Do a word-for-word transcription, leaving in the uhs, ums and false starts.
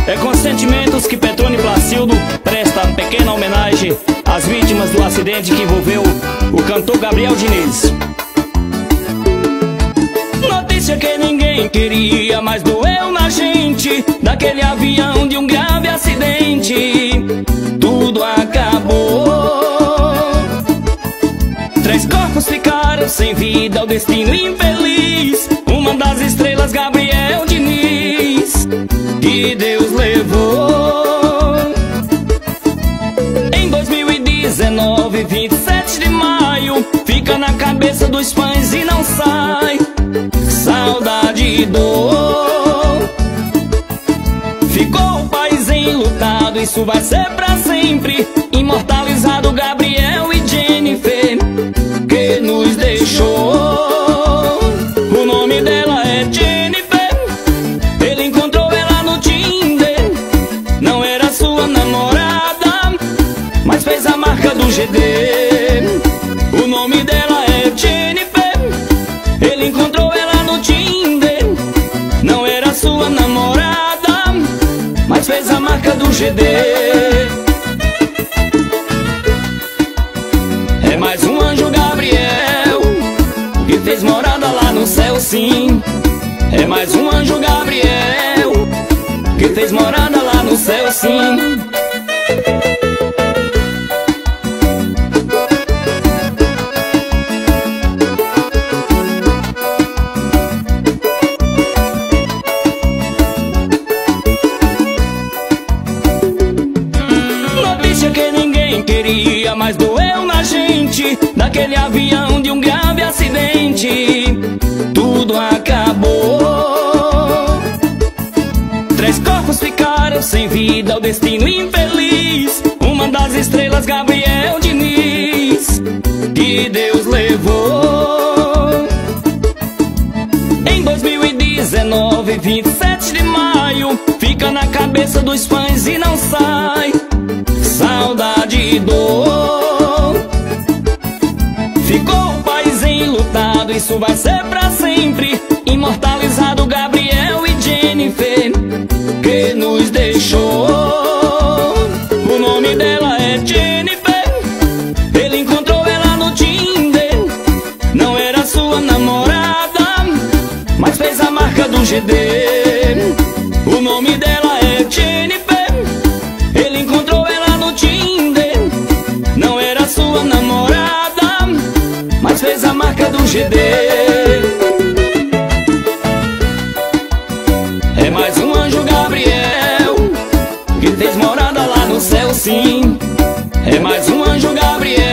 É com sentimentos que Petrone Placildo presta pequena homenagem às vítimas do acidente que envolveu o cantor Gabriel Diniz. Notícia que ninguém queria, mas doeu na gente, daquele avião de um grave acidente. Tudo acabou, três corpos ficaram sem vida, o destino infeliz. Uma das estrelas, Gabriel Diniz, que Deus levou. Em dois mil e dezenove, vinte e sete de maio, fica na cabeça dos fãs e não sai. Saudade e dor, ficou o país enlutado, isso vai ser pra sempre. Imortalizado Gabriel e Jennifer, que nos deixou. O nome dela é Jennifer, ele encontrou ela no Tinder. Não era sua namorada, mas fez a marca do G D. O nome dela é Jennifer, ele encontrou ela no Tinder. Não era sua namorada, mas fez a marca do G D. É mais um anjo Gabriel, que fez morada lá no céu, sim. É mais um anjo Gabriel, que fez morada lá no céu, sim. Notícia que ninguém queria, mas doeu na gente, daquele avião de um grave acidente. Tudo acabou, três corpos ficaram sem vida, o destino infeliz. Uma das estrelas, Gabriel Diniz, que Deus levou. Em dois mil e dezenove, vinte e sete de maio, fica na cabeça dos fãs e não sai. Saudade e dor, ficou o país enlutado, isso vai ser pra sempre. Imortalizado Gabriel e Jennifer, que nos deixou. O nome dela é Jennifer, ele encontrou ela no Tinder. Não era sua namorada, mas fez a marca do G D. O nome dela é Jennifer, ele encontrou ela no Tinder. Não era sua namorada, mas fez a marca do G D. É mais um anjo Gabriel, que fez morada lá no céu, sim. É mais um anjo Gabriel,